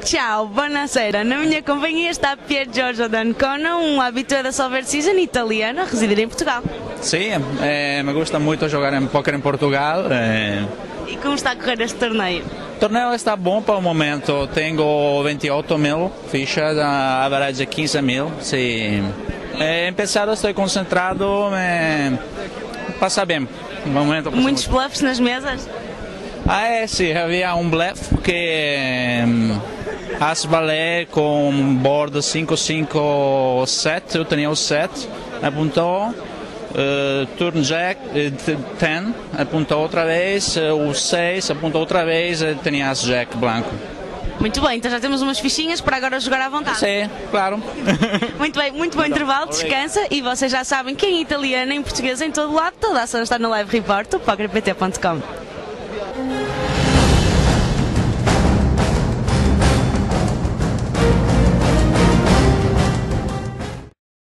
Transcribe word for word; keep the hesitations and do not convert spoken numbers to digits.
Ciao, buonasera. Na minha companhia está Pier Giorgio D'Ancona, um habitué da Solver Season italiano a residir em Portugal. Sim, eh, me gusta muito jogar em poker em Portugal. Eh. E como está a correr este torneio? O torneio está bom para o momento. Tenho vinte e oito mil fichas, a average quinze mil. Sim. Eh, empezado estou concentrado, me passa bem. Um momento, Muitos bluffs nas mesas? Ah, é, sim, havia um bluff que um, as balé com bordo cinco cinco sete, eu tinha o sete, apontou, uh, turn jack uh, dez, apontou outra vez, uh, o seis, apontou outra vez, uh, tinha as jack branco. Muito bem, então já temos umas fichinhas para agora jogar à vontade. Sim, claro. Muito bem, muito bom intervalo, descansa e vocês já sabem que em italiano, em português, em todo lado, toda a ação está no Live Report, o poker p t ponto com.